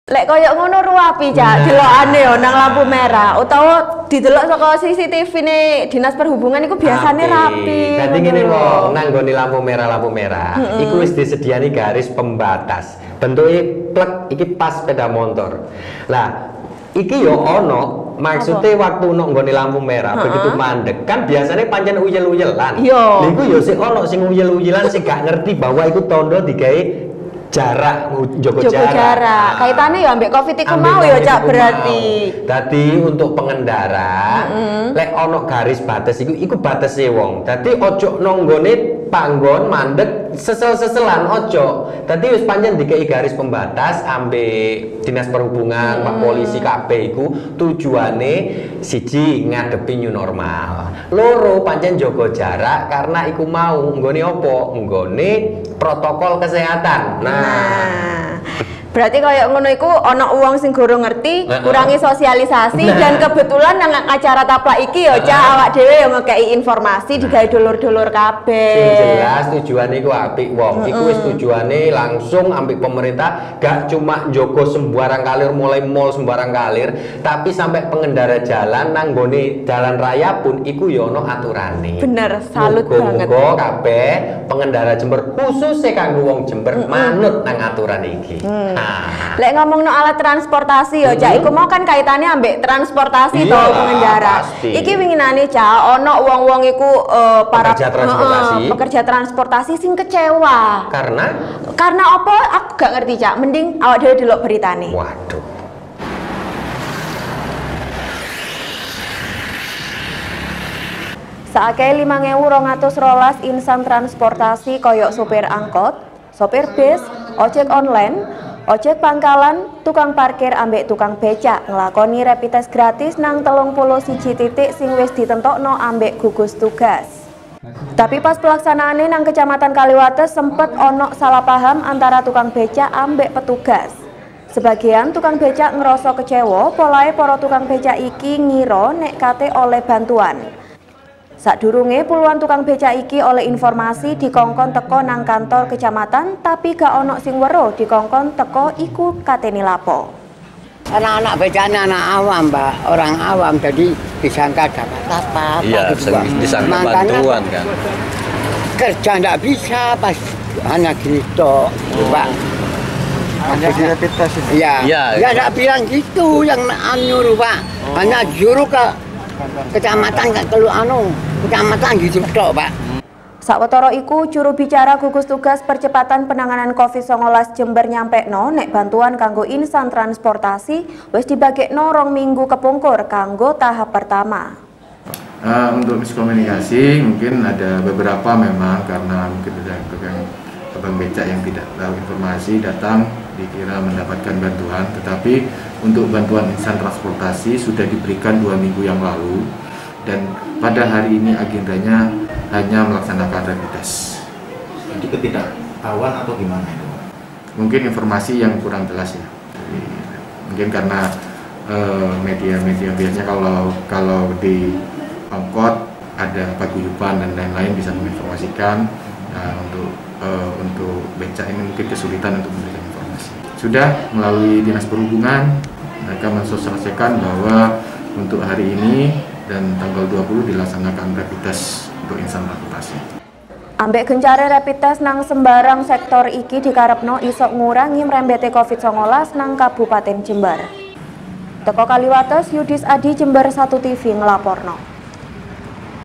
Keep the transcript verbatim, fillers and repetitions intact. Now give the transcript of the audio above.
Lek koyo ngono ruwapi Cak, delokane yo nang lampu merah utawa didelok saka C C T V ne Dinas Perhubungan iku biasane rapi. Dadi ngene wong nang nggone lampu merah lampu merah mm -hmm. iku wis disediani garis pembatas. Bentuke plek iki pas sepeda motor. Lah iki yo ono maksudnya waktu nok nggone lampu merah ha -ha. begitu mandek kan biasanya pancen uyel-uyelan. Niku yo sik ono sing uyel-uyelan sing gak ngerti bahwa iku tondo digawe jarak joko, joko jarak. jarak. Kaitannya ya ambek Covid iku mau ya Cak berarti. Dadi untuk pengendara mm -hmm. lek ono garis batas iku iku batese wong. Dadi ojo nonggone panggon mandek sesel-seselan ojo. Dadi wis pancen dikei garis pembatas ambek Dinas Perhubungan, mm -hmm. Pak Polisi kabeh iku tujuane siji ngadepi new normal. Loro pancen joko jarak karena iku mau nggone opo? Nggone protokol kesehatan. Nah, Nah, berarti kayak ngono iku ana uang sing guru ngerti, nah, kurangi sosialisasi nah. dan kebetulan nang acara taplak iki ya Cak awak dhewe ya ngekei informasi digawe dulur-dulur kabeh. Sing jelas tujuane iku apik wong. Iku wis tujuane langsung ambek pemerintah gak cuma njogo sembarang kalir mulai mall sembarang kalir, tapi sampai pengendara jalan nang nggone jalan raya pun iku ya ono aturane. Bener, salut banget. Muga kabeh pengendara Jember khususnya kanggo wong Jember mm -mm. manut nang aturan iki. Mm. Nah. Lek ngomong no alat transportasi ya, Cak, iku mau kan kaitannya ambek transportasi iya, to pengendara. Pasti. Iki winginane Cak, ono wong-wong iku uh, para pekerja transportasi. Uh, pekerja transportasi sing kecewa. Karena? Karena apa? Aku gak ngerti Cak. Mending awak dhewe delok beritane. Waduh. Saake lima ewu rong atus rolas insan transportasi koyok sopir angkot, sopir bis, ojek online, ojek pangkalan, tukang parkir ambek tukang becak ngelakoni rapid test gratis nang telung puluh siji titik sing wis ditentokno ambek gugus tugas. Tapi pas pelaksanaannya nang Kecamatan Kaliwates sempet ono salah paham antara tukang becak ambek petugas. Sebagian tukang becak ngerasa kecewa, polahe para tukang becak iki ngira nek kate oleh bantuan. Sadurunge puluhan tukang becak iki oleh informasi dikongkon teko nang kantor kecamatan, tapi gak ono sing weruh dikongkon teko iku katene lapo. Anak-anak becaknya anak awam, Mbak, orang awam, jadi disangka dapat apa-apa. Iya, gitu, disangka bantuan kan. Kerja ndak bisa, pas hanya gini toh, Mbak. Hanya di rapid test itu? Iya, ya, ya ndak bilang gitu, yang nyuruh Pak. Hanya juru ke kecamatan gak kelu anu, kecamatan gitu tok, Pak. Sawetara iku juru bicara gugus tugas percepatan penanganan COVID sembilan belas Jember nyampekno nek bantuan kanggo insan transportasi wis dibagekno rong minggu kepungkur kanggo tahap pertama. Uh, untuk miskomunikasi mungkin ada beberapa memang karena mungkin ada tukang becak yang tidak tahu informasi datang dikira mendapatkan bantuan, tetapi untuk bantuan insan transportasi sudah diberikan dua minggu yang lalu dan pada hari ini agendanya hanya melaksanakan rapid test. Jadi ketidaktahuan atau gimana itu? Mungkin informasi yang kurang jelas ya. Jadi, mungkin karena media-media uh, biasanya kalau kalau di angkot ada paguyuban dan lain-lain bisa menginformasikan. Nah, untuk uh, untuk becak ini mungkin kesulitan untuk memberikan informasi. Sudah melalui Dinas Perhubungan mereka mensosialisasikan bahwa untuk hari ini dan tanggal dua puluh dilaksanakan rapid test untuk insan transportasi. Ambek gencare rapid test nang sembarang sektor iki dikarepno iso ngurangi mrembete COVID sembilan belas nang Kabupaten Jember. Teko Kaliwates, Yudis Adi, Jember satu T V ngelaporno.